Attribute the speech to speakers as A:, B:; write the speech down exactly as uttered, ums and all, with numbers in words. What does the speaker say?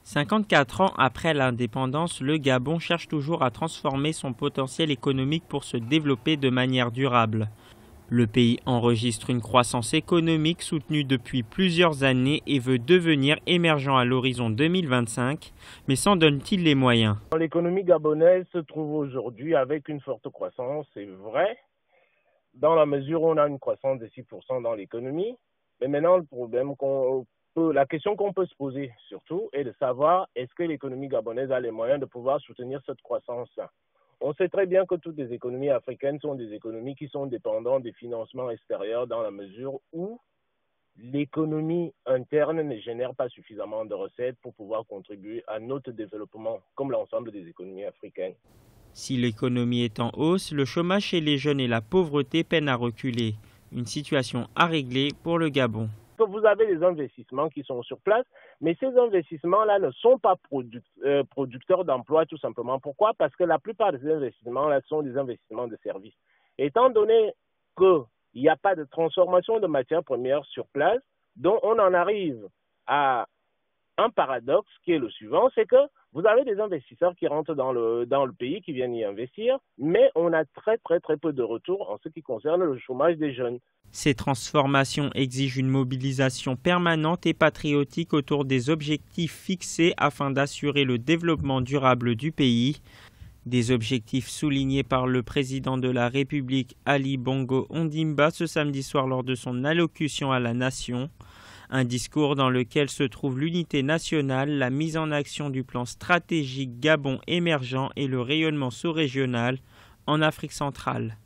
A: cinquante-quatre ans après l'indépendance, le Gabon cherche toujours à transformer son potentiel économique pour se développer de manière durable. Le pays enregistre une croissance économique soutenue depuis plusieurs années et veut devenir émergent à l'horizon deux mille vingt-cinq, mais s'en donne-t-il les moyens?
B: L'économie gabonaise se trouve aujourd'hui avec une forte croissance, c'est vrai, dans la mesure où on a une croissance de six pour cent dans l'économie. Mais maintenant, le problème qu'on peut, la question qu'on peut se poser surtout est de savoir est-ce que l'économie gabonaise a les moyens de pouvoir soutenir cette croissance. On sait très bien que toutes les économies africaines sont des économies qui sont dépendantes des financements extérieurs dans la mesure où l'économie interne ne génère pas suffisamment de recettes pour pouvoir contribuer à notre développement, comme l'ensemble des économies africaines.
A: Si l'économie est en hausse, le chômage chez les jeunes et la pauvreté peinent à reculer. Une situation à régler pour le Gabon.
B: Vous avez des investissements qui sont sur place, mais ces investissements-là ne sont pas product, euh, producteurs d'emplois tout simplement. Pourquoi? Parce que la plupart de ces investissements-là sont des investissements de services. Étant donné qu'il n'y a pas de transformation de matières premières sur place, donc on en arrive à un paradoxe qui est le suivant, c'est que vous avez des investisseurs qui rentrent dans le, dans le pays, qui viennent y investir, mais on a très très très peu de retours en ce qui concerne le chômage des jeunes.
A: Ces transformations exigent une mobilisation permanente et patriotique autour des objectifs fixés afin d'assurer le développement durable du pays. Des objectifs soulignés par le président de la République Ali Bongo Ondimba ce samedi soir lors de son allocution à la nation. Un discours dans lequel se trouve l'unité nationale, la mise en action du plan stratégique Gabon émergent et le rayonnement sous-régional en Afrique centrale.